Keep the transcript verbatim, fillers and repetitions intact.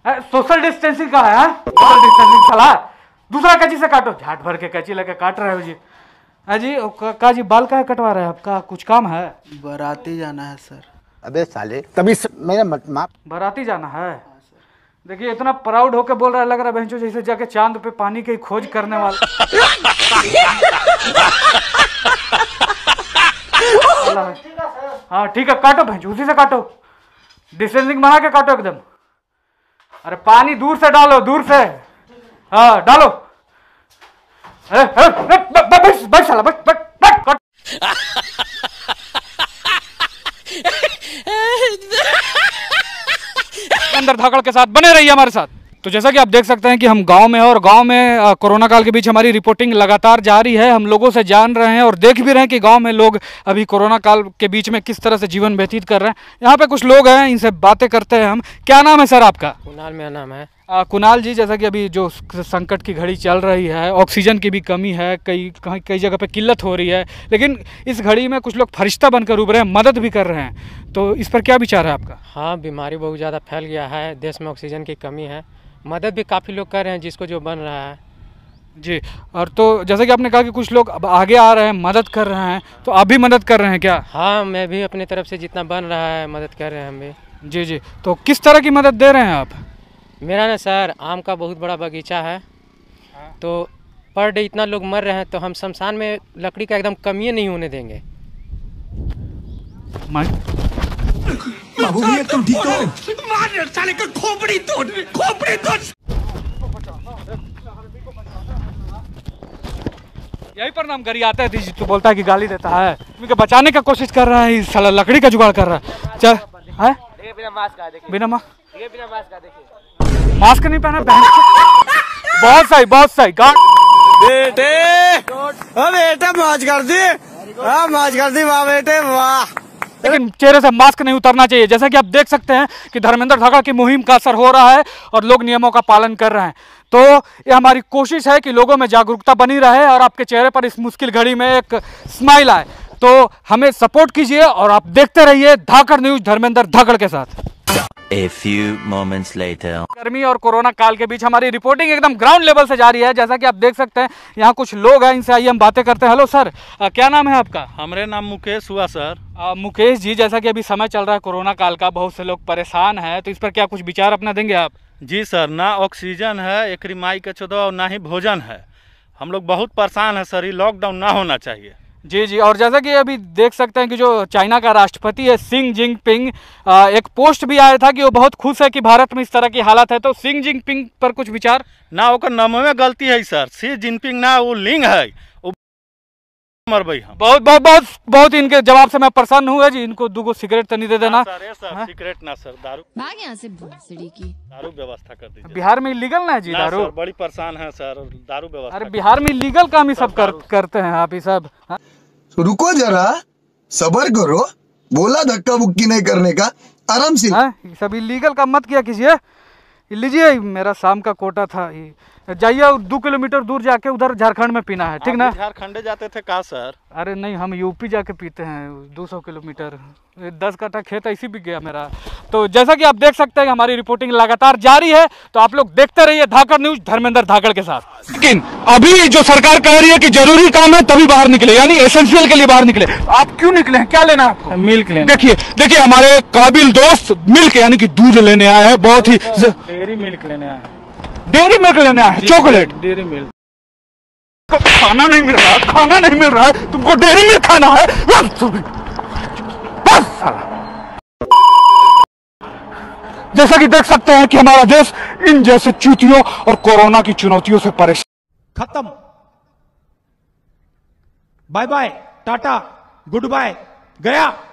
Social distancing का है, social distancing साला। दूसरा कैंची से काटो, झाट भर के कैंची लेके काट रहे हो जी। हाँ जी, का जी बाल का कटवा रहे हैं आपका, कुछ काम है? बाराती जाना है सर। अबे साले तभी मेरा मत माप। बाराती जाना है? देखिए इतना प्राउड होके बोल रहा है, लग रहा है बहनचोद जैसे जाके चांद पे पानी की खोज करने वाला। हाँ ठीक है, काटो बहनचोद, उसी से काटो, डिस्टेंसिंग बना के काटो एकदम। अरे पानी दूर से डालो, दूर से। हाँ डालो। अरे बस बस साला बस बस बस। अंदर धाकड़ के साथ बने रहिए हमारे साथ। तो जैसा कि आप देख सकते हैं कि हम गांव में हैं और गांव में कोरोना काल के बीच हमारी रिपोर्टिंग लगातार जारी है। हम लोगों से जान रहे हैं और देख भी रहे हैं कि गांव में लोग अभी कोरोना काल के बीच में किस तरह से जीवन व्यतीत कर रहे हैं। यहाँ पे कुछ लोग हैं, इनसे बातें करते हैं हम। क्या नाम है सर आपका? कुणाल मेरा नाम है। आ, कुणाल जी, जैसा कि अभी जो संकट की घड़ी चल रही है, ऑक्सीजन की भी कमी है, कई कहीं कई जगह पे किल्लत हो रही है, लेकिन इस घड़ी में कुछ लोग फरिश्ता बनकर उभरे हैं, मदद भी कर रहे हैं, तो इस पर क्या विचार है आपका? हाँ, बीमारी बहुत ज़्यादा फैल गया है, देश में ऑक्सीजन की कमी है, मदद भी काफ़ी लोग कर रहे हैं जिसको जो बन रहा है जी। और तो जैसे कि आपने कहा कि कुछ लोग अब आगे आ रहे हैं, मदद कर रहे हैं, तो आप भी मदद कर रहे हैं क्या? हाँ, मैं भी अपनी तरफ से जितना बन रहा है मदद कर रहे हैं हम भी। जी जी, तो किस तरह की मदद दे रहे हैं आप? मेरा ना सर आम का बहुत बड़ा बगीचा है, तो पर डे इतना लोग मर रहे हैं, तो हम शमशान में लकड़ी का एकदम कमी नहीं होने देंगे। बाबू भैया तुम ठीक हो? मार साले का खोपड़ी तोड़, खोपड़ी तोड़। यही पर नाम गरी आता है, तो बोलता है कि गाली देता है, क्योंकि बचाने का कोशिश कर रहा है, साला लकड़ी का जुगाड़ कर रहा है। चल है बिना मास्क का देखिए, बिना मास्क बिना मास्क का देखिए, मास्क नहीं पहना बहन। बहुत सही, बहुत सही। बेटे ओ बेटे मौज कर दी, हाँ मौज कर दी, वाह बेटे वाह। लेकिन चेहरे से मास्क नहीं उतरना चाहिए। जैसा कि आप देख सकते हैं कि धर्मेंद्र धाकड़ की मुहिम का असर हो रहा है और लोग नियमों का पालन कर रहे हैं। तो ये हमारी कोशिश है कि लोगों में जागरूकता बनी रहे और आपके चेहरे पर इस मुश्किल घड़ी में एक स्माइल आए। तो हमें सपोर्ट कीजिए और आप देखते रहिए धाकड़ न्यूज धर्मेंद्र धाकड़ के साथ। A few moments later. गर्मी और कोरोना काल के बीच हमारी रिपोर्टिंग एकदम ग्राउंड लेवल से जारी है। जैसा कि आप देख सकते हैं यहाँ कुछ लोग हैं, इनसे आइए हम बातें करते हैं। हेलो सर, आ, क्या नाम है आपका? हमारे नाम मुकेश हुआ सर। आ, मुकेश जी, जैसा कि अभी समय चल रहा है कोरोना काल का, बहुत से लोग परेशान हैं, तो इस पर क्या कुछ विचार अपना देंगे आप? जी सर, ना ऑक्सीजन है, एक रिमाई के चौदह और ना ही भोजन है। हम लोग बहुत परेशान हैं सर, ये लॉकडाउन ना होना चाहिए। जी जी। और जैसा कि अभी देख सकते हैं कि जो चाइना का राष्ट्रपति है सी जिनपिंग, एक पोस्ट भी आया था कि वो बहुत खुश है कि भारत में इस तरह की हालत है, तो सी जिनपिंग पर कुछ विचार? ना वो नाम में गलती है सर, सी जिनपिंग ना वो लिंग है, वो मर भाई। हम बहुत बहुत बहुत बहुत इनके जवाब से मैं परेशान हूँ जी। इनको दो सिगरेट तो नहीं दे देना सर। ये सर सिगरेट ना सर, दारू भाग यहाँ से भोसड़ी की दारू व्यवस्था कर दीजिए। बिहार में इलीगल ना है जी दारू? सर, बड़ी परेशान है सर, दारू व्यवस्था। अरे बिहार में इलीगल काम ही सब कर, करते हैं आप ही सब। रुको जरा, सबर करो, बोला धक्का बुक्की नहीं करने का, आराम से। सब इलीगल काम मत किया कीजिए। लीजिए, मेरा शाम का कोटा था, जाइए दो किलोमीटर दूर जाके उधर झारखंड में पीना है, ठीक ना? झारखंड जाते थे का सर? अरे नहीं, हम यूपी जाके पीते हैं दो सौ किलोमीटर, दस कट्ठा खेत ऐसी भी गया मेरा। तो जैसा कि आप देख सकते हैं कि हमारी रिपोर्टिंग लगातार जारी है, तो आप लोग देखते रहिए धाकड़ न्यूज धर्मेंद्र धाकड़ के साथ। लेकिन अभी जो सरकार कह रही है कि जरूरी काम है तभी बाहर निकले, यानी एसेंशियल के लिए बाहर निकले। आप क्यों निकले हैं, क्या लेना है आपको? मिल्क लेना। देखिए देखिए हमारे काबिल दोस्त मिल्क यानी कि दूध लेने आए हैं, बहुत ही डेयरी मिल्क लेने आए हैं। डेयरी मिल्क लेने आए हैं, चॉकलेट डेयरी मिल्क। खाना नहीं मिल रहा, खाना नहीं मिल रहा है, तुमको डेयरी मिल्क खाना है। जैसा कि देख सकते हैं कि हमारा देश इन जैसे चूतियों और कोरोना की चुनौतियों से परेशान। खत्म, bye bye, tata, goodbye, गया।